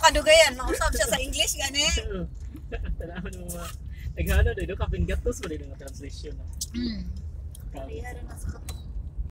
makadugayan, mausap siya sa English gani. Tanaman mo mga naghano dito kaping gatos mo din nga translation. Kaya rin nasa katong